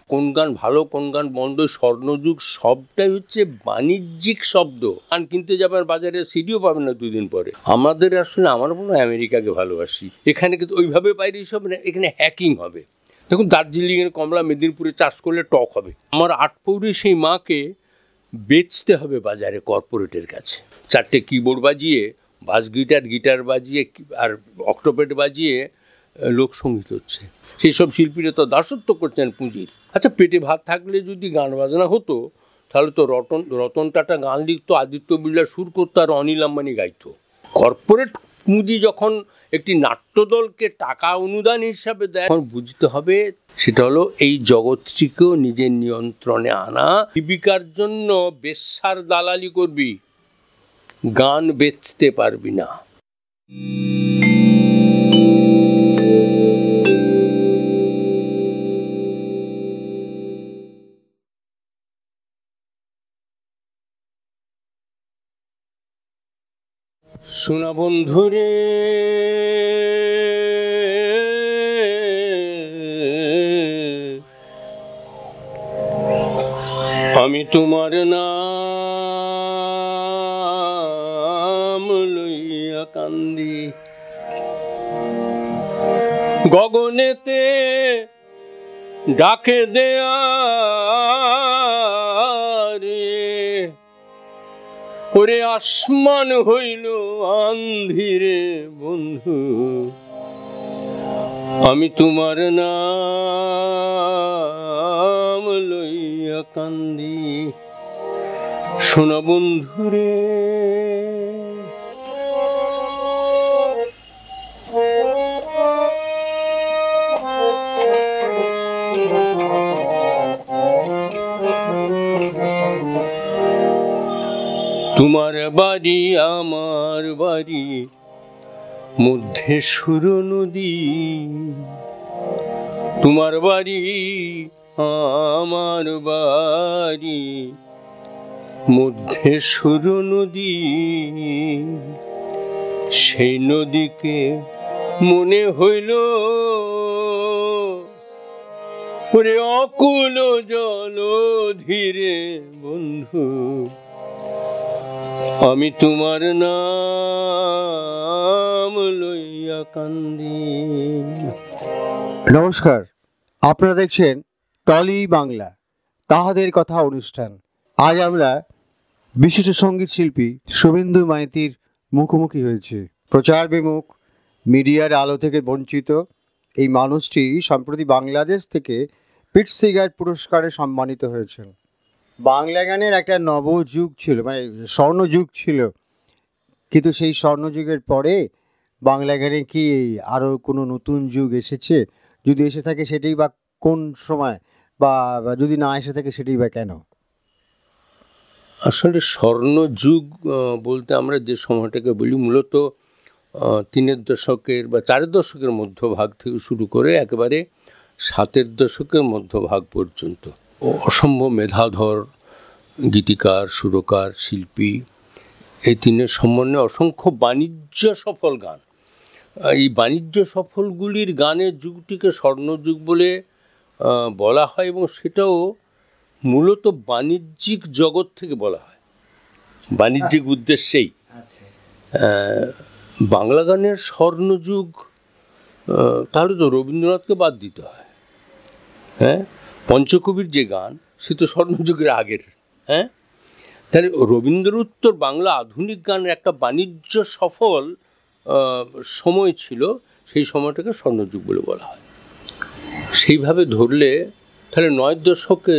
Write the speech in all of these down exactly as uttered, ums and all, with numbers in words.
কোন গান ভালো কোন গান মন্দ, স্বর্ণযুগ সবটাই হচ্ছে বাণিজ্যিক শব্দ। গান কিনতে যাবেন বাজারে, সিডিও পাবেন না দুদিন পরে। আমাদের আসলে আমার মনে হয় আমেরিকাকে ভালোবাসি, এখানে কিন্তু ওইভাবে বাইরে সব না, এখানে হ্যাকিং হবে। দেখুন দার্জিলিংয়ের কমলা মেদিনীপুরে চাষ করলে টক হবে। আমার আটপৌরে সেই মাকে বেচতে হবে বাজারে কর্পোরেটের কাছে, চারটে কিবোর্ড বাজিয়ে, বাস গিটার গিটার বাজিয়ে আর অক্টোপেড বাজিয়ে লোকসঙ্গীত হচ্ছে। সেই সব শিল্পীরা তো দাসত্ব করছেন পুঁজির। আচ্ছা, পেটে ভাত থাকলে যদি গান বাজনা হতো তাহলে তো রতন রতন টাটা গান লিখতো, আদিত্য বিড়লা সুর করতো, আর অনিল আম্বানি গাইতো। কর্পোরেট পুঁজি যখন একটি নাট্যদলকে টাকা অনুদান হিসাবে দেয়, তখন বুঝতে হবে সেটা হলো এই জগৎটিকেও নিজের নিয়ন্ত্রণে আনা। জীবিকার জন্য বেশ্যার দালালি করবি, গান বেচতে পারবি না। শোনা বন্ধুরে, আমি তোমার নাম লইয়া কান্দি, গগনেতে ডাকে দেয়া রে, ওরে আসমান হইল আন্ধিরে বন্ধু, আমি তোমার নাম লইয়া কান্দি। শোনা বন্ধুরে, তোমার বাড়ি আমার বাড়ি মধ্যে সুর নদী, তোমার বাড়ি আমার বাড়ি মধ্যে সুর নদী, সেই নদীকে মনে হইল ওরে অকুল জল ধীরে বন্ধু, আমি তোমার নাম লইয়া কান্দি। নমস্কার, আপনারা দেখছেন টলি বাংলা তাহাদের কথা অনুষ্ঠান। আজ আমরা বিশিষ্ট সঙ্গীত শিল্পী শুভেন্দু মাইতির মুখোমুখি হয়েছি। প্রচার বিমুখ, মিডিয়ার আলো থেকে বঞ্চিত এই মানুষটি সম্প্রতি বাংলাদেশ থেকে পিটসিগার পুরস্কারে সম্মানিত হয়েছেন। বাংলা গানের একটা নবযুগ ছিল, মানে স্বর্ণযুগ ছিল, কিন্তু সেই স্বর্ণযুগের পরে বাংলা গানে কি আরও কোনো নতুন যুগ এসেছে? যদি এসে থাকে সেটাই বা কোন সময়, বা যদি না এসে থাকে সেটাই বা কেন? আসলে স্বর্ণযুগ বলতে আমরা যে সময়টাকে বলি মূলত তিনের দশকের বা চারের দশকের মধ্যভাগ থেকে শুরু করে একেবারে সাতের দশকের মধ্যভাগ পর্যন্ত। অসম্ভব মেধাধর গীতিকার, সুরকার, শিল্পী, এই তিনের সমন্বয়ে অসংখ্য বাণিজ্য সফল গান। এই বাণিজ্য সফলগুলির গানের যুগটিকে স্বর্ণযুগ বলে বলা হয়, এবং সেটাও মূলত বাণিজ্যিক জগৎ থেকে বলা হয়, বাণিজ্যিক উদ্দেশ্যেই। বাংলা গানের স্বর্ণযুগ তাহলে তো রবীন্দ্রনাথকে বাদ দিতে হয়। হ্যাঁ, পঞ্চকবির যে গান সে তো স্বর্ণযুগের আগের। হ্যাঁ, তাহলে রবীন্দ্রোত্তর বাংলা আধুনিক গানের একটা বাণিজ্য সফল সময় ছিল, সেই সময়টাকে স্বর্ণযুগ বলে বলা হয়। সেইভাবে ধরলে তাহলে নয় দশকে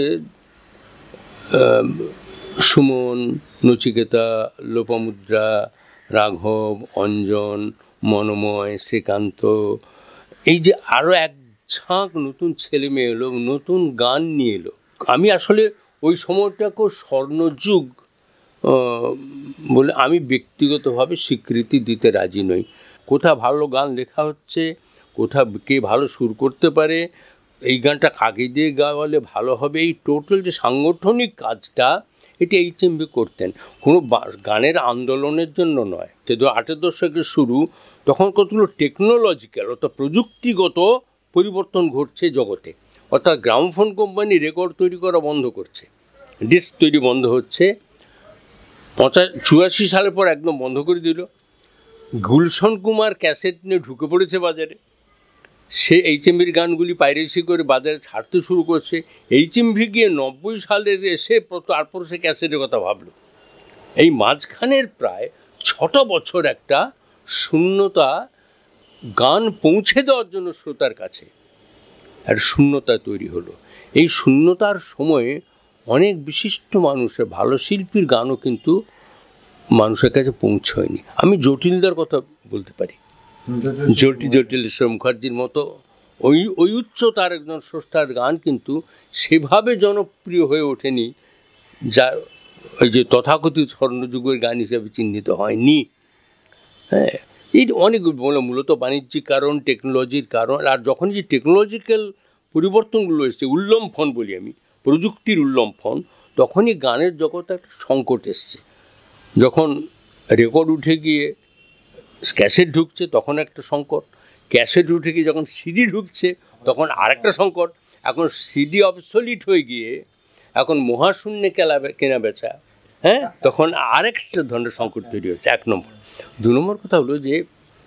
সুমন, নচিকেতা, লোপামুদ্রা, রাঘব, অঞ্জন, মনোময়, শ্রীকান্ত, এই যে আরও এক ঝাঁক নতুন ছেলে মেয়ে এলো, নতুন গান নিয়ে এলো। আমি আসলে ওই সময়টাকেও স্বর্ণযুগ বলে আমি ব্যক্তিগতভাবে স্বীকৃতি দিতে রাজি নই। কোথা ভালো গান লেখা হচ্ছে, কোথা কে ভালো সুর করতে পারে, এই গানটা কাকে দিয়ে গাওয়ালে ভালো হবে, এই টোটাল যে সাংগঠনিক কাজটা এটি এইচ এম ভি করতেন। কোনো গানের আন্দোলনের জন্য নয়। তো আটের দশকের শুরু, তখন কতগুলো টেকনোলজিক্যাল অর্থাৎ প্রযুক্তিগত পরিবর্তন ঘটছে জগতে। অর্থাৎ গ্রামোফোন কোম্পানি রেকর্ড তৈরি করা বন্ধ করছে, ডিস্ক তৈরি বন্ধ হচ্ছে। পঁচা চুরাশি সালের পর একদম বন্ধ করে দিল। গুলশন কুমার ক্যাসেট নিয়ে ঢুকে পড়েছে বাজারে। সে এইচএমভির গানগুলি পাইরেসি করে বাজারে ছাড়তে শুরু করছে। এইচএমভি গিয়ে নব্বই সালের এসে তারপর সে ক্যাসেটের কথা ভাবলো। এই মাঝখানের প্রায় ছটা বছর একটা শূন্যতা, গান পৌঁছে দেওয়ার জন্য শ্রোতার কাছে একটা শূন্যতা তৈরি হলো। এই শূন্যতার সময়ে অনেক বিশিষ্ট মানুষের, ভালো শিল্পীর গানও কিন্তু মানুষের কাছে পৌঁছয়নি। আমি জটিলদার কথা বলতে পারি, জটিল জটিলেশ্বর মুখার্জির মতো ওই ওই উচ্চতার একজন স্রষ্টার গান কিন্তু সেভাবে জনপ্রিয় হয়ে ওঠেনি, যা ওই যে তথাকথিত স্বর্ণযুগের গান হিসেবে চিহ্নিত হয়নি। হ্যাঁ, এই অনেক মূলত বাণিজ্যিক কারণ, টেকনোলজির কারণ। আর যখন যে টেকনোলজিক্যাল পরিবর্তনগুলো এসছে, উল্লম্ফন বলি আমি, প্রযুক্তির উল্লম্ফন, তখনই গানের জগতে একটা সংকট এসছে। যখন রেকর্ড উঠে গিয়ে ক্যাসেট ঢুকছে তখন একটা সংকট, ক্যাসেট উঠে গিয়ে যখন সিডি ঢুকছে তখন আরেকটা সংকট, এখন সিডি অবসলিট হয়ে গিয়ে এখন মহাশূন্যে কেলা কেনা বেচা, হ্যাঁ, তখন আরেকটা ধরনের সংকট তৈরি হচ্ছে। এক নম্বর। দু নম্বর কথা হলো যে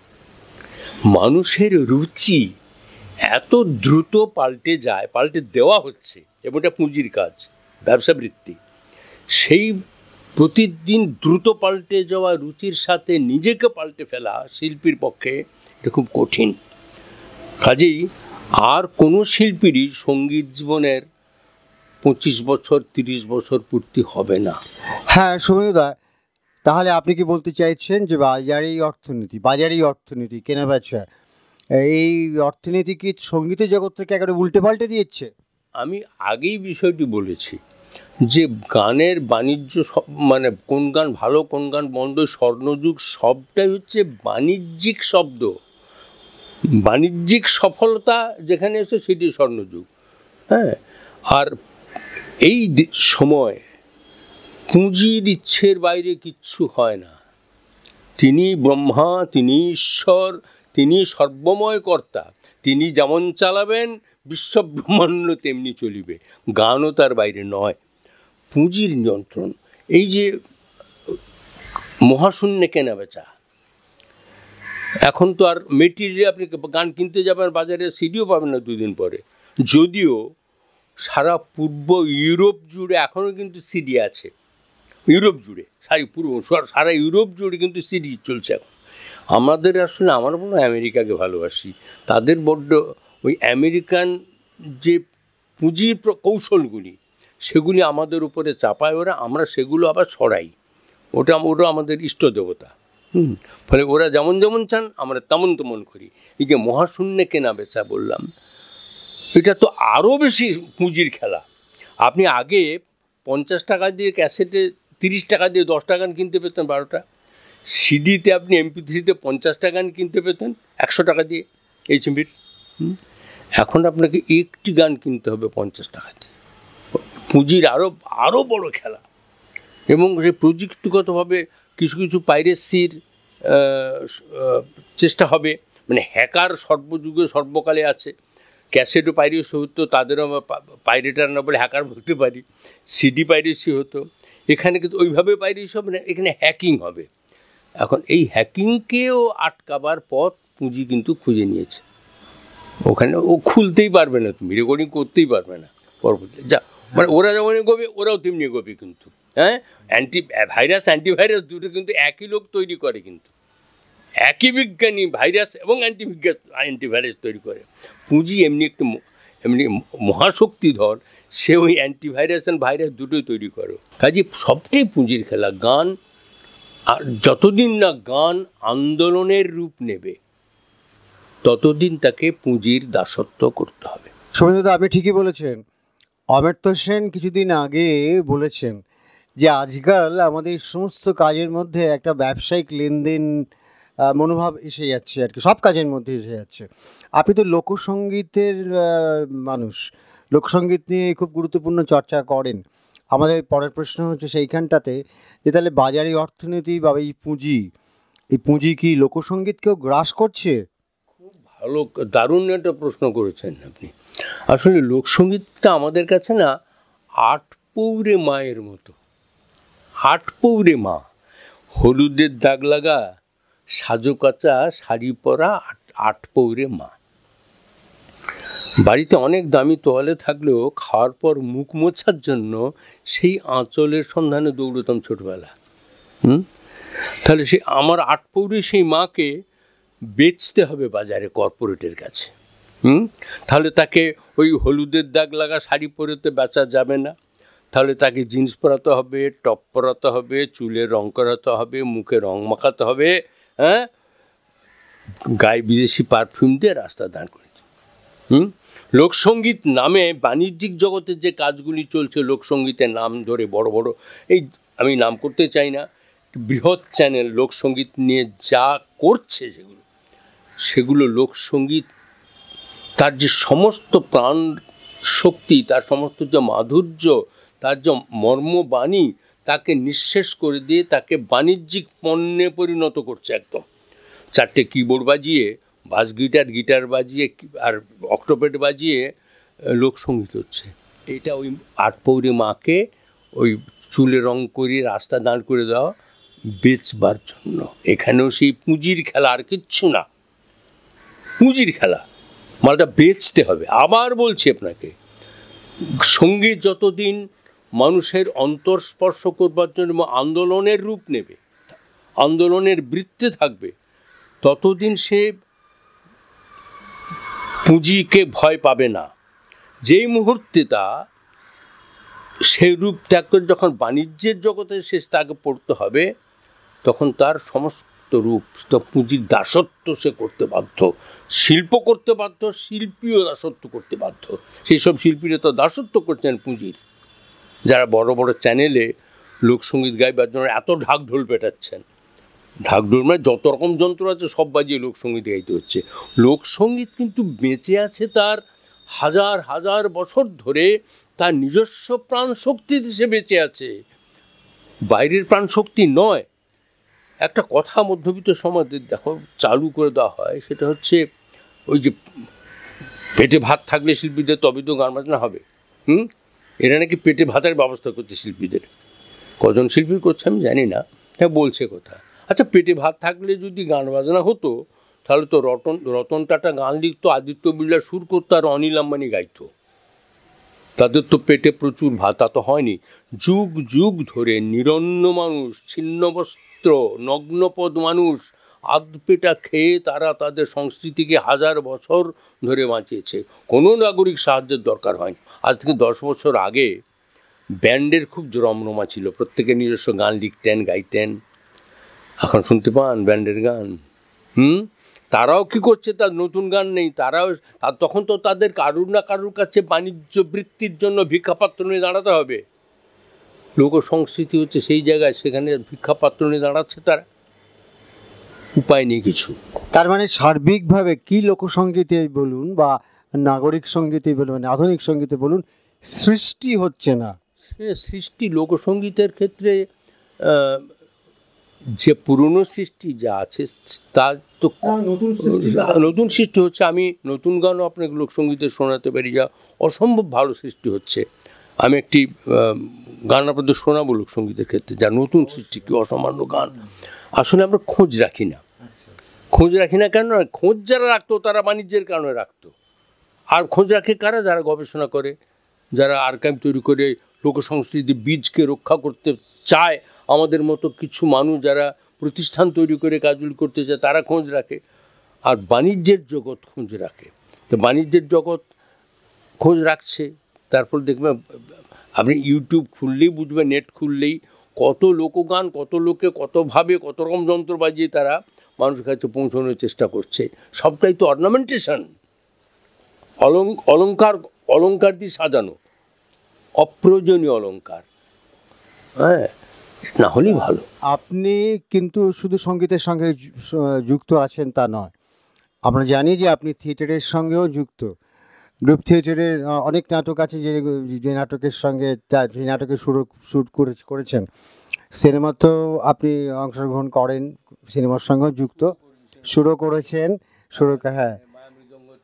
মানুষের রুচি এত দ্রুত পাল্টে যায়, পাল্টে দেওয়া হচ্ছে, এবং এটা পুঁজির কাজ, ব্যবসাবৃত্তি। সেই প্রতিদিন দ্রুত পাল্টে যাওয়া রুচির সাথে নিজেকে পাল্টে ফেলা শিল্পীর পক্ষে এটা খুব কঠিন। কাজেই আর কোনো শিল্পীরই সঙ্গীত জীবনের পঁচিশ বছর তিরিশ বছর পূর্তি হবে না। হ্যাঁ শুভেন্দুদা, তাহলে আপনি কি বলতে চাইছেন যে বাজারেই অর্থনীতি, বাজারেই অর্থনীতি, কেনাবেচা, এই অর্থনীতি কি সঙ্গীতের জগৎ থেকে একেবারে উল্টে পাল্টে দিয়েছে? আমি আগেই বিষয়টি বলেছি যে গানের বাণিজ্য সব, মানে কোন গান ভালো কোন গান মন্দ, স্বর্ণযুগ সবটাই হচ্ছে বাণিজ্যিক শব্দ। বাণিজ্যিক সফলতা যেখানে এসে সেটি স্বর্ণযুগ। হ্যাঁ, আর এই সময় পুঁজির ইচ্ছের বাইরে কিচ্ছু হয় না। তিনি ব্রহ্মা, তিনি ঈশ্বর, তিনি সর্বময় কর্তা, তিনি যেমন চালাবেন বিশ্বব্রহ্মাণ্ড তেমনি চলিবে। গানও তার বাইরে নয়। পুঁজির নিয়ন্ত্রণ, এই যে মহাশূন্যে কেনা বেচা, এখন তো আর মেটেরিয়াল, আপনি গান কিনতে যাবেন বাজারে সিডিও পাবেন না দুদিন পরে। যদিও সারা পূর্ব ইউরোপ জুড়ে এখনও কিন্তু সিডি আছে, ইউরোপ জুড়ে, সারি পূর্ব সারা ইউরোপ জুড়ে কিন্তু সিডি চলছে এখন। আমাদের আসলে, আমার মনে হয় আমেরিকাকে ভালোবাসি। তাদের বড্ড ওই আমেরিকান যে পুঁজির কৌশলগুলি সেগুলি আমাদের উপরে চাপায় ওরা, আমরা সেগুলো আবার ছড়াই। ওটা ওটা আমাদের ইষ্ট দেবতা। হুম, ফলে ওরা যেমন যেমন চান আমরা তেমন তেমন করি। এই যে মহাশূন্যে কেনা বেচা বললাম, এটা তো আরও বেশি পুঁজির খেলা। আপনি আগে পঞ্চাশ টাকা দিয়ে ক্যাসেটে, তিরিশ টাকা দিয়ে দশটা গান কিনতে পেতেন বারোটা। সিডিতে আপনি এমপি থ্রিতে পঞ্চাশটা গান কিনতে পেতেন একশো টাকা দিয়ে এইচএমভির। এখন আপনাকে একটি গান কিনতে হবে পঞ্চাশ টাকা দিয়ে। পুঁজির আরও আরও বড় খেলা। এবং সেই প্রযুক্তিগতভাবে কিছু কিছু পাইরেসির চেষ্টা হবে, মানে হ্যাকার সর্বযুগে সর্বকালে আছে। ক্যাসেটও পাইরেসি হতো, তাদেরও পাইরেটার না বলে হ্যাকার বলতে পারি। সিডি পাইরেসি হতো, এখানে কিন্তু ওইভাবে পাইরেসি হবে না, এখানে হ্যাকিং হবে। এখন এই হ্যাকিংকেও আটকাবার পথ পুঁজি কিন্তু খুঁজে নিয়েছে। ওখানে ও খুলতেই পারবে না, তুমি রেকর্ডিং করতেই পারবে না পরবর্তী যা, মানে ওরা যেমন এগোবে ওরাও তেমনি এগোবে কিন্তু। হ্যাঁ, অ্যান্টি ভাইরাস অ্যান্টিভাইরাস দুটো কিন্তু একই লোক তৈরি করে, কিন্তু একই বিজ্ঞানী ভাইরাস এবং অ্যান্টিভিজ্ঞাস অ্যান্টিভাইরাস তৈরি করে। পুঁজি এমনি একটু এমনি মহাশক্তিধর, সে ওই অ্যান্টিভাইরাস অ্যান্ড ভাইরাস দুটোই তৈরি করো। কাজে সবটাই পুঁজির খেলা। গান, আর যতদিন না গান আন্দোলনের রূপ নেবে ততদিন তাকে পুঁজির দাসত্ব করতে হবে। শুভেন্দুদা, আপনি ঠিকই বলেছেন। অমর্ত্য সেন কিছুদিন আগে বলেছেন যে আজকাল আমাদের সমস্ত কাজের মধ্যে একটা ব্যবসায়িক লেনদেন মনোভাব এসে যাচ্ছে আর কি, সব কাজের মধ্যে এসে যাচ্ছে। আপনি তো লোকসঙ্গীতের মানুষ, লোকসঙ্গীত নিয়ে খুব গুরুত্বপূর্ণ চর্চা করেন। আমাদের পরের প্রশ্ন হচ্ছে সেইখানটাতে যে তাহলে বাজারে অর্থনীতি বা এই পুঁজি, এই পুঁজি কি লোকসঙ্গীতকেও গ্রাস করছে? খুব ভালো, দারুণ একটা প্রশ্ন করেছেন আপনি। আসলে লোকসঙ্গীতটা আমাদের কাছে না আট পৌরে মায়ের মতো। আট পৌরে মা, হলুদের দাগ লাগা সাজো কাচা শাড়ি পরা আট আট পৌরে মা। বাড়িতে অনেক দামি তোয়ালে থাকলেও খাওয়ার পর মুখ মোছার জন্য সেই আঁচলের সন্ধানে দৌড়তাম ছোটবেলা। হুম তাহলে সে আমার আট পৌরে সেই মাকে বেচতে হবে বাজারে কর্পোরেটের কাছে। হুম তাহলে তাকে ওই হলুদের দাগ লাগা শাড়ি পরেতে বেচা যাবে না, তাহলে তাকে জিন্স পরাতে হবে, টপ পরাতে হবে, চুলে রং করাতে হবে, মুখে রং মাখাতে হবে, হ্যাঁ, গায়ে বিদেশি পারফিউম দিয়ে রাস্তা দাঁড় করেছে। হুম লোকসঙ্গীত নামে বাণিজ্যিক জগতের যে কাজগুলি চলছে, লোকসঙ্গীতের নাম ধরে বড় বড়, এই আমি নাম করতে চাই না, বৃহৎ চ্যানেল লোকসঙ্গীত নিয়ে যা করছে সেগুলো সেগুলো লোকসঙ্গীত তার যে সমস্ত প্রাণ শক্তি, তার সমস্ত যে মাধুর্য, তার যে মর্মবাণী, তাকে নিঃশেষ করে দিয়ে তাকে বাণিজ্যিক পণ্যে পরিণত করছে একদম। চারটে কিবোর্ড বাজিয়ে, বাস গিটার গিটার বাজিয়ে আর অক্টোপেড বাজিয়ে লোকসঙ্গীত হচ্ছে। এটা ওই আট পৌরে মাকে ওই চুলে রং করিয়ে রাস্তা দাঁড় করে দেওয়া বেচবার জন্য। এখানেও সেই পুঁজির খেলা, আর কিচ্ছু না, পুঁজির খেলা। মালটা বেচতে হবে। আবার বলছি আপনাকে, সঙ্গীত যতদিন মানুষের অন্তর্স্পর্শ করবার জন্য আন্দোলনের রূপ নেবে, আন্দোলনের বৃত্তে থাকবে, ততদিন সে পুঁজিকে ভয় পাবে না। যেই মুহূর্তে তা সেই রূপ ত্যাগ করে যখন বাণিজ্যের জগতে সে তাকে পড়তে হবে, তখন তার সমস্ত রূপ পুঁজির দাসত্ব সে করতে বাধ্য, শিল্প করতে বাধ্য, শিল্পীও দাসত্ব করতে বাধ্য। সেই সব শিল্পীরা তো দাসত্ব করছেন পুঁজির, যারা বড় বড় চ্যানেলে লোকসঙ্গীত গাইবার জন্য এত ঢাক ঢোল পেটাচ্ছেন। ঢাক ঢোল মানে যত রকম যন্ত্র আছে সব বাজিয়ে লোকসঙ্গীত গাইতে হচ্ছে। লোকসঙ্গীত কিন্তু বেঁচে আছে তার হাজার হাজার বছর ধরে, তার নিজস্ব প্রাণ শক্তিতে সে বেঁচে আছে, বাইরের প্রাণ শক্তি নয়। একটা কথা মধ্যবিত্ত সমাজে দেখো চালু করে দেওয়া হয়, সেটা হচ্ছে ওই যে পেটে ভাত থাকলে শিল্পীদের তবে তো গান বাজনা হবে। হুম এরা নাকি পেটে ভাতের ব্যবস্থা করতে শিল্পীদের, কজন শিল্পী করছে আমি জানি না, হ্যাঁ বলছে কথা। আচ্ছা, পেটে ভাত থাকলে যদি গান বাজনা হতো, তাহলে তো রতন রতন টাটা গান লিখতো, আদিত্য বিড়লা সুর করতো, আর অনিল আম্বানি গাইতো। তাদের তো পেটে প্রচুর ভাত, তা তো হয়নি। যুগ যুগ ধরে নিরন্ন মানুষ, ছিন্ন বস্ত্র, নগ্নপদ মানুষ আধপেটা খেয়ে তারা তাদের সংস্কৃতিকে হাজার বছর ধরে বাঁচিয়েছে। কোনো নাগরিক সাহায্যের দরকার হয়নি। আজ থেকে দশ বছর আগে ব্যান্ডের খুব রমরমা ছিল, প্রত্যেকে নিজস্ব গান লিখতেন, গাইতেন। এখন শুনতে পান ব্যান্ডের গান? হুম তারাও কি করছে, তার নতুন গান নেই। তারাও আর তখন তো তাদের কারুর না কারুর কাছে বাণিজ্য বৃত্তির জন্য ভিক্ষাপাত্র নিয়ে দাঁড়াতে হবে। লোক সংস্কৃতি হচ্ছে সেই জায়গায়, সেখানে ভিক্ষাপাত্র নিয়ে দাঁড়াচ্ছে তারা, উপায় নেই কিছু। তার মানে সার্বিকভাবে কি লোকসঙ্গীতে বলুন বা নাগরিক সঙ্গীতে বলুন, মানে আধুনিক সঙ্গীতে বলুন, সৃষ্টি হচ্ছে না। সে সৃষ্টি লোকসঙ্গীতের ক্ষেত্রে যে পুরনো সৃষ্টি যা আছে তার তো নতুন সৃষ্টি নতুন সৃষ্টি হচ্ছে। আমি নতুন গানও আপনাকে লোকসঙ্গীতে শোনাতে পারি, যা অসম্ভব ভালো সৃষ্টি হচ্ছে। আমি একটি গান আপনাদের শোনাবো লোকসঙ্গীতের ক্ষেত্রে, যা নতুন সৃষ্টি, কি অসামান্য গান। আসলে আমরা খোঁজ রাখি না, খোঁজ রাখি না কেন? খোঁজ যারা রাখতো তারা বাণিজ্যের কারণে রাখতো। আর খোঁজ রাখে কারা? যারা গবেষণা করে, যারা আর্কাইভ তৈরি করে লোকসংস্কৃতির বীজকে রক্ষা করতে চায়। আমাদের মতো কিছু মানুষ যারা প্রতিষ্ঠান তৈরি করে কাজগুলি করতে চায়, তারা খোঁজ রাখে। আর বাণিজ্যের জগৎ খোঁজ রাখে। তো বাণিজ্যের জগৎ খোঁজ রাখছে, তারপর দেখবেন আপনি ইউটিউব খুললেই বুঝবেন, নেট খুললেই কত লোকগান, কত লোকে কতভাবে কত রকম যন্ত্র বাজিয়ে তারা মানুষের কাছে পৌঁছানোর চেষ্টা করছে। সবটাই তো অর্নামেন্টেশন, অলং অলঙ্কার অলঙ্কার দিয়ে সাজানো, অপ্রয়োজনীয় অলঙ্কার। হ্যাঁ, না হলেই ভালো। আপনি কিন্তু শুধু সঙ্গীতের সঙ্গে যুক্ত আছেন তা নয়, আমরা জানি যে আপনি থিয়েটারের সঙ্গেও যুক্ত। গ্রুপ থিয়েটারের অনেক নাটক আছে, যে যে নাটকের সঙ্গে যে নাটকের শুরু শ্যুট করে করেছেন। সিনেমাতেও আপনি অংশগ্রহণ করেন, সিনেমার সঙ্গেও যুক্ত, শুরু করেছেন, শুরু হ্যাঁ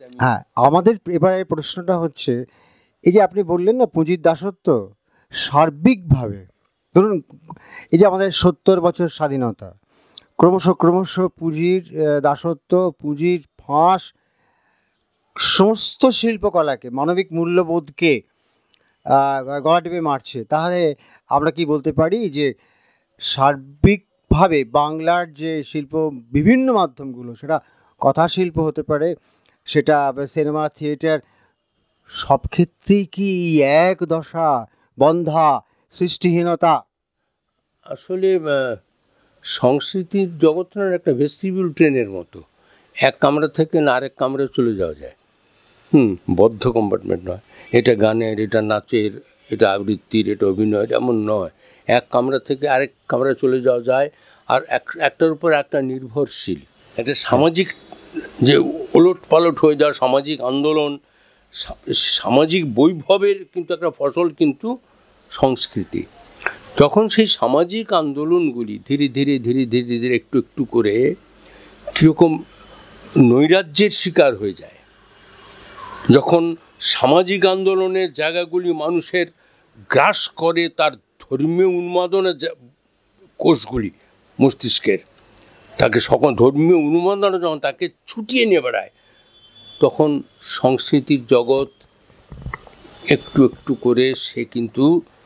হ্যাঁ, আমাদের এবারে প্রশ্নটা হচ্ছে, এই যে আপনি বললেন না পুঁজির দাসত্ব, সার্বিকভাবে ধরুন এই যে আমাদের সত্তর বছর স্বাধীনতা, ক্রমশ ক্রমশ পুঁজির আহ, দাসত্ব, পুঁজির ফাঁস সমস্ত শিল্পকলাকে, মানবিক মূল্যবোধকে আহ, গলা টিপে মারছে। তাহলে আমরা কি বলতে পারি যে সার্বিকভাবে বাংলার যে শিল্প বিভিন্ন মাধ্যমগুলো, সেটা কথা শিল্প হতে পারে, সেটা সিনেমা, থিয়েটার, সব ক্ষেত্রেই কি এক দশা, বন্ধা, সৃষ্টিহীনতা? আসলে আহ, সংস্কৃতির জগৎটার একটা ভেস্টিবিউল ট্রেনের মতো, এক কামরা থেকে না আরেক কামরায় চলে যাওয়া যায়। হুম, বদ্ধ কম্পার্টমেন্ট নয়, এটা গানের, এটা নাচের, এটা আবৃত্তির, এটা অভিনয়ের, এমন নয়। এক কামরা থেকে আরেক কামরায় চলে যাওয়া যায়, আর এক একটার উপর একটা নির্ভরশীল। একটা সামাজিক যে ওলট পালট হয়ে যাওয়া সামাজিক আন্দোলন, সা- সামাজিক বৈভবের কিন্তু একটা ফসল কিন্তু সংস্কৃতি। যখন সেই সামাজিক আন্দোলনগুলি ধীরে ধীরে ধীরে ধীরে ধীরে একটু একটু করে কীরকম নৈরাজ্যের শিকার হয়ে যায়, যখন সামাজিক আন্দোলনের জায়গাগুলি মানুষের গ্রাস করে তার ধর্মীয় উন্মাদনের যা- কোষগুলি মস্তিষ্কের, তাকে সকল ধর্মীয় উন্মাদনা যখন তাকে ছুটিয়ে নিয়ে বেড়ায়, তখন সংস্কৃতির জগৎ একটু একটু করে সে কিন্তু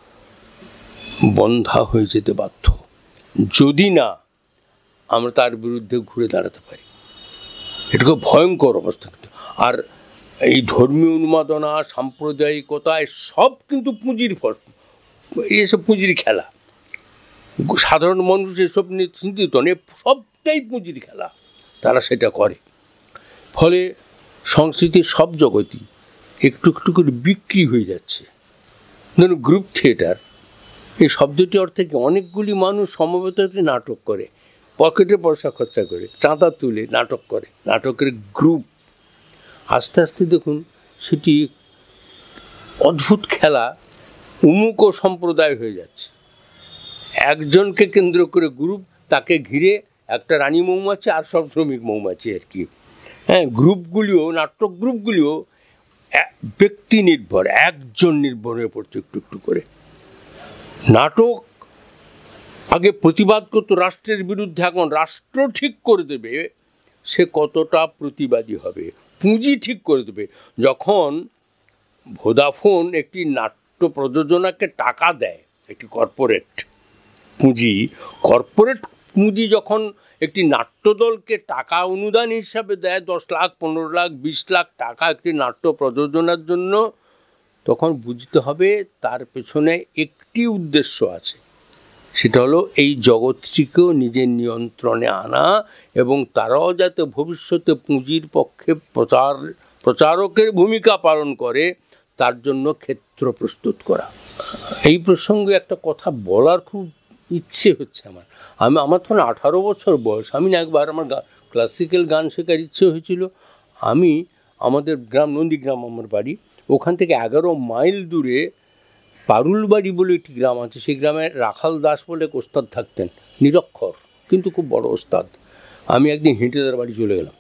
বন্ধা হয়ে যেতে বাধ্য, যদি না আমরা তার বিরুদ্ধে ঘুরে দাঁড়াতে পারি। এটা খুব ভয়ঙ্কর অবস্থা কিন্তু। আর এই ধর্মীয় উন্মাদনা, সাম্প্রদায়িকতা, সব কিন্তু পুঁজির ফসল, এসব পুঁজির খেলা। সাধারণ মানুষ এসব নিয়ে চিন্তিত নেই, সবটাই পুঁজির খেলা, তারা সেটা করে। ফলে সংস্কৃতির সব জগতই একটু একটু করে বিক্রি হয়ে যাচ্ছে। ধরুন গ্রুপ থিয়েটার, এই শব্দটি অর্থে কি, অনেকগুলি মানুষ সমবেত একটি নাটক করে, পকেটে পয়সা খরচা করে, চাঁদা তুলে নাটক করে, নাটকের গ্রুপ। আস্তে আস্তে দেখুন সেটি অদ্ভুত খেলা, উমুক ও সম্প্রদায় হয়ে যাচ্ছে। একজনকে কেন্দ্র করে গ্রুপ, তাকে ঘিরে একটা রানী মৌমাছি আর সব শ্রমিক মৌমাছি আর কি। হ্যাঁ, গ্রুপগুলিও, নাটক গ্রুপগুলিও ব্যক্তি নির্ভর, একজন নির্ভর হয়ে পড়ছে একটু একটু করে। নাটক আগে প্রতিবাদ করতো রাষ্ট্রের বিরুদ্ধে, এখন রাষ্ট্র ঠিক করে দেবে সে কতটা প্রতিবাদী হবে, পুঁজি ঠিক করে দেবে। যখন ভোদাফোন একটি নাট্য প্রযোজনাকে টাকা দেয়, একটি কর্পোরেট পুঁজি, কর্পোরেট পুঁজি যখন একটি নাট্যদলকে টাকা অনুদান হিসাবে দেয়, দশ লাখ পনেরো লাখ বিশ লাখ টাকা একটি নাট্য প্রযোজনার জন্য, তখন বুঝতে হবে তার পেছনে একটি উদ্দেশ্য আছে, সেটা হলো এই জগৎটিকেও নিজের নিয়ন্ত্রণে আনা, এবং তারাও যাতে ভবিষ্যতে পুঁজির পক্ষে প্রচার প্রচারকের ভূমিকা পালন করে, তার জন্য ক্ষেত্র প্রস্তুত করা। এই প্রসঙ্গে একটা কথা বলার খুব ইচ্ছে হচ্ছে আমার। আমি আমার তখন আঠারো বছর বয়স, আমি না একবার আমার ক্লাসিক্যাল গান শেখার ইচ্ছে হয়েছিল। আমি আমাদের গ্রাম, নন্দীগ্রাম আমার বাড়ি, ওখান থেকে এগারো মাইল দূরে পারুলবাড়ি বলে একটি গ্রাম আছে, সেই গ্রামে রাখাল দাস বলে এক ওস্তাদ থাকতেন, নিরক্ষর কিন্তু খুব বড় ওস্তাদ। আমি একদিন হেঁটে তার বাড়ি চলে গেলাম।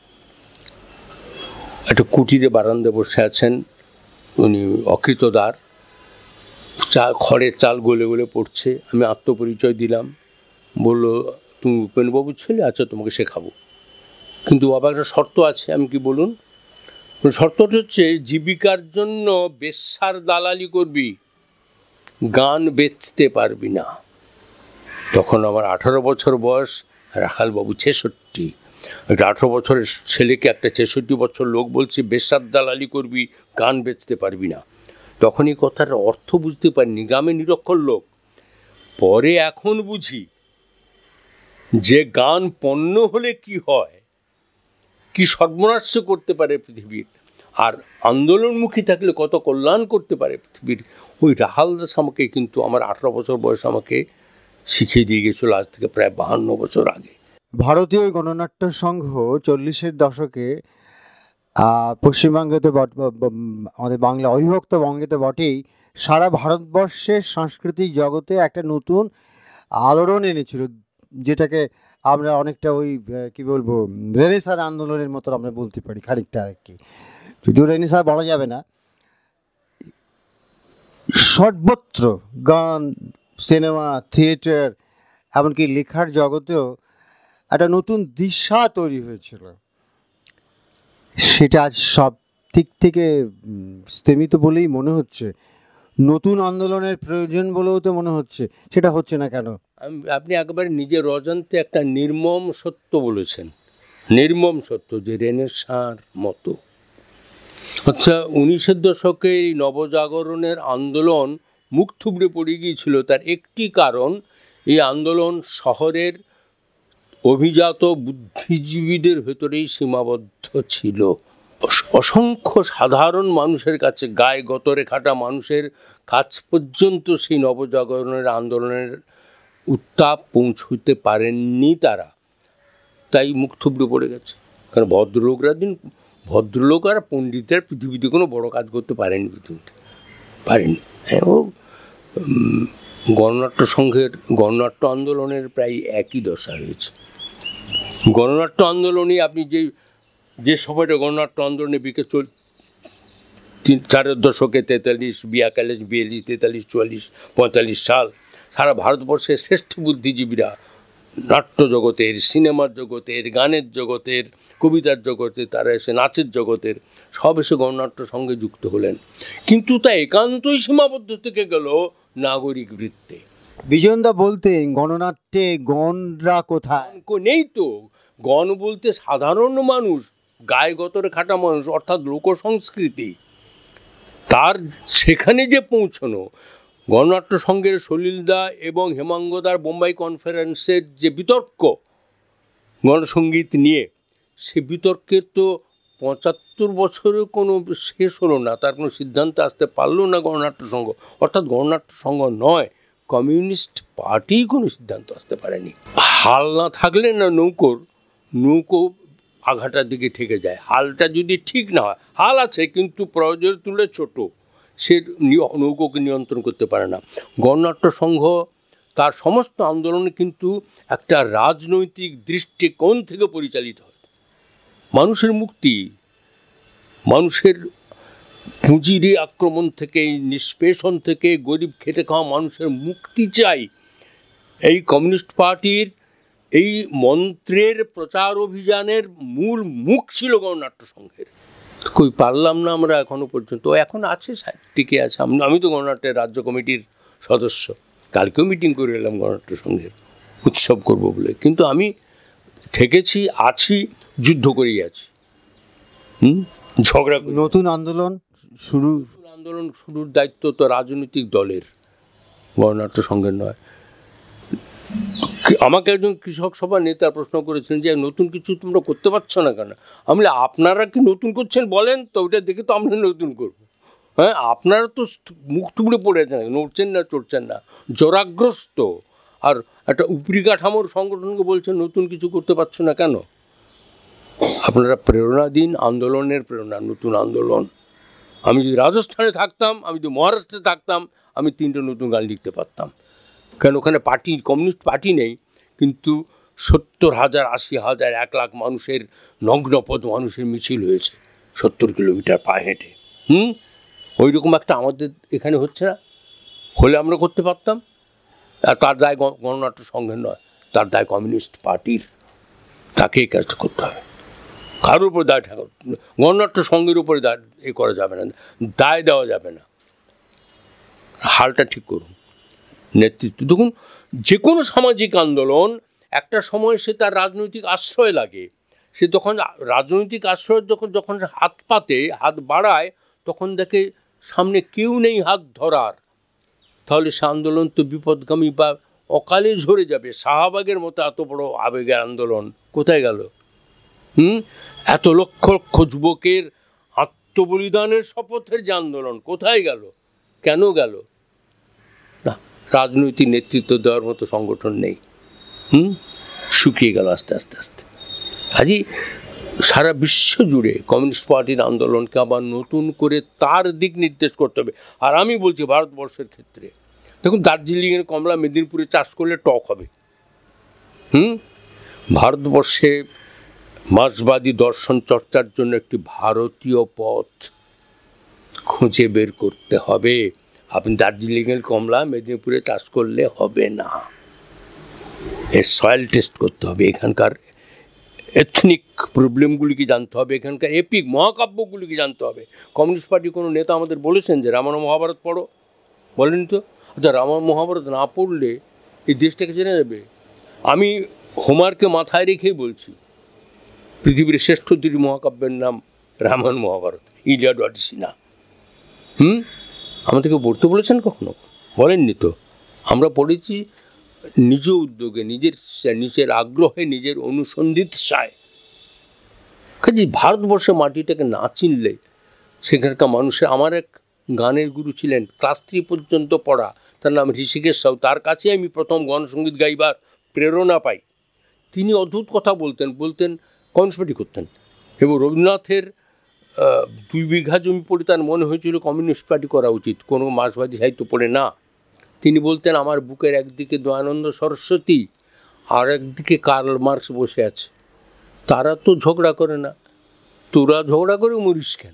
একটা কুটিরে বারান্দায় বসে আছেন উনি, অকৃতদার, চা খড়ের চাল গলে গলে পড়ছে। আমি আত্মপরিচয় দিলাম, বলল তুমি উপেনবাবুর ছেলে, আচ্ছা তোমাকে শেখাবো, কিন্তু বাবা একটা শর্ত আছে। আমি কি বলুন? শর্তটা হচ্ছে জীবিকার জন্য বেশ্যার দালালি করবি, গান বেচতে পারবি না। তখন আমার আঠারো বছর বয়স, রাখালবাবু ছেষট্টি। একটা আঠারো বছরের ছেলেকে একটা ছেষট্টি বছর লোক বলছে বেশ্যার দালালি করবি, গান বেচতে পারবি না। তখন এই কথার অর্থ বুঝতে পারিনি, গ্রামে নিরক্ষর লোক। পরে এখন বুঝি যে গান পণ্য হলে কি হয়, কি সর্বনাশ করতে পারে পৃথিবীর, আর আন্দোলনমুখী থাকলে কত কল্যাণ করতে পারে পৃথিবীর। ওই রাখাল দাস আমাকে কিন্তু আমার আঠারো বছর বয়স আমাকে শিখিয়ে দিয়ে গেছিলো, আজ থেকে প্রায় বাহান্ন বছর আগে। ভারতীয় গণনাট্য সংঘ চল্লিশের দশকে আহ, পশ্চিমবঙ্গে তো বট- ব- ব- আমাদের বাংলা অবিভক্ত বঙ্গে তো বটেই, সারা ভারতবর্ষের সাংস্কৃতিক জগতে একটা নতুন আলোড়ন এনেছিল, যেটাকে আমরা অনেকটা ওই আহ, কি বলবো, রেনেসাঁ আন্দোলনের মতো আমরা বলতে পারি খানিকটা আর কি। যদিও রেনেসাঁ বলা যাবে না, সর্বত্র গান, সিনেমা, থিয়েটার, এমনকি লেখার জগতেও একটা নতুন দিশা তৈরি হয়েছিল। সেটা আজ সব দিক থেকে স্তেমিত বলেই মনে হচ্ছে। নতুন আন্দোলনের প্রয়োজন বলেও তো মনে হচ্ছে, সেটা হচ্ছে না কেন? আপনি একেবারে নিজের অজান্তে একটা নির্মম সত্য বলেছেন, নির্মম সত্য, যে রেনেসাঁর মতো। আচ্ছা, উনিশের দশকে এই নবজাগরণের আন্দোলন মুখ থুবড়ে পড়ে গিয়েছিল। তার একটি কারণ, এই আন্দোলন শহরের অভিজাত বুদ্ধিজীবীদের ভেতরেই সীমাবদ্ধ ছিল। অসংখ্য সাধারণ মানুষের কাছে, গায়ে গতরে খাটা মানুষের কাছ পর্যন্ত সেই নবজাগরণের আন্দোলনের উত্তাপ পৌঁছতে পারেননি তারা, তাই মুখ থুবড়ে পড়ে গেছে। কারণ ভদ্রলোকরা দিন ভদ্রলোক আর পণ্ডিতরা পৃথিবীতে কোনো বড় কাজ করতে পারেনি, পৃথিবীতে পারেনি। হ্যাঁ, ও গণনাট্য সংঘের গণনাট্য আন্দোলনের প্রায় একই দশা হয়েছে। গণনাট্য আন্দোলনই আপনি যে যে সময়টা গণনাট্য আন্দোলনে বিকে চল তিন চারের দশকে, তেতাল্লিশ, বিয়াল্লিশ, বিয়াল্লিশ, তেতাল্লিশ, চুয়াল্লিশ, পঁয়তাল্লিশ সাল, সারা ভারতবর্ষের শ্রেষ্ঠ বুদ্ধিজীবীরা নাট্য জগতের, সিনেমার জগতের, গানের জগতের, কবিতার জগতের, তারা এসে নাচের জগতের, সব এসে গণনাট্য সঙ্গে যুক্ত হলেন। কিন্তু তা একান্তই সীমাবদ্ধ থেকে গেল নাগরিক বৃত্তে। বিজনদা বলতেন, গণনাট্যে গণরা কোথায়? নেই তো। গণ বলতে সাধারণ মানুষ, গায়ে গতরে খাটা মানুষ, অর্থাৎ লোক সংস্কৃতি, তার সেখানে যে পৌঁছনো। গণনাট্য সংঘের সলিলদা এবং হেমাঙ্গদার বোম্বাই কনফারেন্সের যে বিতর্ক গণসঙ্গীত নিয়ে, সে বিতর্কের তো পঁচাত্তর বছরেও কোনো শেষ হলো না, তার কোনো সিদ্ধান্ত আসতে পারলো না গণনাট্য সংঘ। অর্থাৎ গণনাট্য সংঘ নয়, কমিউনিস্ট পার্টি কোনো সিদ্ধান্ত আসতে পারেনি। হাল না থাকলে না নৌকোর নৌকো আঘাটার দিকে ঠেকে যায়। হালটা যদি ঠিক না হয়, হাল আছে কিন্তু প্রয়োজনের তুলে ছোট, সে নৌকোকে নিয়ন্ত্রণ করতে পারে না। গণনাট্য সংঘ তার সমস্ত আন্দোলনে কিন্তু একটা রাজনৈতিক দৃষ্টিকোণ থেকে পরিচালিত হয়। মানুষের মুক্তি, মানুষের পুঁজির আক্রমণ থেকে, নিষ্পেষণ থেকে, গরিব খেটে খাওয়া মানুষের মুক্তি চাই। এই কমিউনিস্ট পার্টির এই মন্ত্রের প্রচার অভিযানের মূল মুখ ছিল গণনাট্য সংঘের। কই পারলাম না আমরা এখনো পর্যন্ত। এখন আছে, টিকে আছে। আমি তো গণনাট্যের রাজ্য কমিটির সদস্য, কালকেও মিটিং করে এলাম গণনাট্য সংঘের, উৎসব করব বলে। কিন্তু আমি থেকেছি, আছি, যুদ্ধ করেই আছি। হুম ঝগড়া। নতুন আন্দোলন শুরু আন্দোলন শুরুর দায়িত্ব তো রাজনৈতিক দলের, গণনাট্য সংঘের নয়। আমাকে একজন কৃষক সভা নেতা প্রশ্ন করেছিলেন যে নতুন কিছু তোমরা করতে পারছো না কেন? আমি আপনারা কি নতুন করছেন বলেন তো, ওইটা দেখে তো আমরা নতুন করবো। হ্যাঁ, আপনারা তো মুখ তুবড়ে পড়ে আছেন, নড়ছেন না, চড়ছেন না, জরাগ্রস্ত। আর একটা উপরি কাঠামোর সংগঠনকে বলছেন নতুন কিছু করতে পারছো না কেন? আপনারা প্রেরণা দিন, আন্দোলনের প্রেরণা, নতুন আন্দোলন। আমি যদি রাজস্থানে থাকতাম, আমি যদি মহারাষ্ট্রে থাকতাম, আমি তিনটে নতুন গান লিখতে পারতাম। কেন ওখানে পার্টি, কমিউনিস্ট পার্টি নেই, কিন্তু সত্তর হাজার, আশি হাজার, এক লাখ মানুষের, নগ্নপদ মানুষের মিছিল হয়েছে সত্তর কিলোমিটার পায়ে হেঁটে। হুম ওই রকম একটা আমাদের এখানে হচ্ছে না, হলে আমরা করতে পারতাম। আর তার দায় গণনাট্য সংঘের নয়, তার দায় কমিউনিস্ট পার্টির। তাকে এই কাজটা করতে হবে, কারোর উপর দায় ঠেকা, গণনাট্য সংঘের উপরে দায় এ করা যাবে না, দায় দেওয়া যাবে না। হালটা ঠিক করুন, নেতৃত্ব দেখুন। যে কোনো সামাজিক আন্দোলন একটা সময় সে তার রাজনৈতিক আশ্রয় লাগে। সে তখন রাজনৈতিক আশ্রয় যখন যখন হাত পাতে, হাত বাড়ায়, তখন দেখে সামনে কেউ নেই হাত ধরার, তাহলে সে আন্দোলন তো বিপদগামী বা অকালে ঝরে যাবে। শাহবাগের মতো এত বড় আবেগের আন্দোলন কোথায় গেল? হুম এত লক্ষ লক্ষ যুবকের আত্মবলিদানের শপথের যে আন্দোলন কোথায় গেল? কেন গেল না? রাজনৈতিক নেতৃত্ব দেওয়ার মতো সংগঠন নেই। হুম শুকিয়ে গেল আস্তে আস্তে আস্তে। আজই সারা বিশ্ব জুড়ে কমিউনিস্ট পার্টির আন্দোলনকে আবার নতুন করে তার দিক নির্দেশ করতে হবে। আর আমি বলছি ভারতবর্ষের ক্ষেত্রে দেখুন, দার্জিলিংয়ের কমলা মেদিনীপুরে চাষ করলে টক হবে। হুম ভারতবর্ষে মার্ক্সবাদী দর্শন চর্চার জন্য একটি ভারতীয় পথ খুঁজে বের করতে হবে। আপনি দার্জিলিংয়ের কমলা মেদিনীপুরে চাষ করলে হবে না, এর সয়েল টেস্ট করতে হবে, এখানকার এথনিক প্রবলেমগুলিকে জানতে হবে, এখানকার এপিক মহাকাব্যগুলিকে জানতে হবে। কমিউনিস্ট পার্টির কোনো নেতা আমাদের বলেছেন যে রামায়ণ মহাভারত পড়ো? বলেন তো। আচ্ছা, রামায়ণ মহাভারত না পড়লে এই দেশটাকে চেনা যাবে? আমি হোমারকে মাথায় রেখেই বলছি, পৃথিবীর শ্রেষ্ঠ দুটি মহাকাব্যের নাম রামায়ণ মহাভারত, ইলিয়াড অডিসি না। হুম আমাদেরকে পড়তে বলেছেন কখনো? বলেননি তো। আমরা পড়েছি নিজ উদ্যোগে, নিজের নিজের আগ্রহে, নিজের অনুসন্ধিৎসায়। কাজে ভারতবর্ষের মাটিটাকে না চিনলে সেখানকার মানুষের, আমার এক গানের গুরু ছিলেন, ক্লাস থ্রি পর্যন্ত পড়া, তার নাম ঋষিকেশ সাউ, তার কাছে আমি প্রথম গণসঙ্গীত গাইবার প্রেরণা পাই। তিনি অদ্ভুত কথা বলতেন, বলতেন কমিউনিস্ট পার্টি করতেন, এবং রবীন্দ্রনাথের দুই বিঘা জমি পড়ে তার মনে হয়েছিল কমিউনিস্ট পার্টি করা উচিত, কোনো মার্ক্সবাদী সাহিত্য পড়ে না। তিনি বলতেন, আমার বুকের একদিকে দয়ানন্দ সরস্বতী আর একদিকে কার্ল মার্কস বসে আছে, তারা তো ঝগড়া করে না, তোরা ঝগড়া করে মরিস কেন?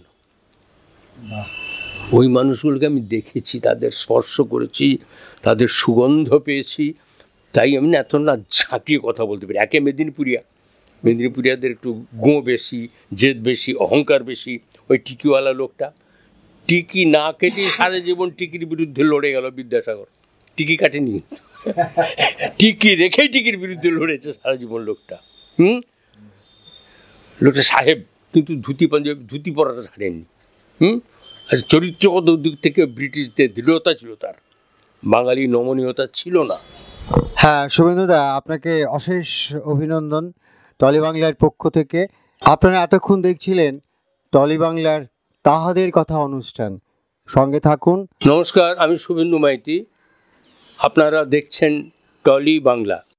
ওই মানুষগুলোকে আমি দেখেছি, তাদের স্পর্শ করেছি, তাদের সুগন্ধ পেয়েছি, তাই আমি এত না ঝাঁকিয়ে কথা বলতে পারি। একে মেদিনীপুরিয়া, মেদিনীপুরিয়াদের একটু গো বেশি, জেদ বেশি, অহংকার বেশি। ওই টিকিওয়ালা লোকটা টিকি না কেটে সারা জীবন টিকির বিরুদ্ধে লড়ে গেল বিদ্যাসাগর, টিকি কাটেনি, টিকি রেখেই টিকির বিরুদ্ধে লড়েছে সারা জীবন লোকটা। হুম লোকটা সাহেব, কিন্তু ধুতি পাঞ্জাবি ধুতি পরাটা ছাড়েননি। হুম আর চরিত্রগত দিক থেকে ব্রিটিশদের দৃঢ়তা ছিল, তার বাঙালি নমনীয়তা ছিল না। হ্যাঁ শুভেন্দুদা, আপনাকে অশেষ অভিনন্দন টলি বাংলার পক্ষ থেকে। আপনারা এতক্ষণ দেখছিলেন টলি বাংলার তাহাদের কথা অনুষ্ঠান, সঙ্গে থাকুন। নমস্কার, আমি শুভেন্দু মাইতি, আপনারা দেখছেন টলি বাংলা।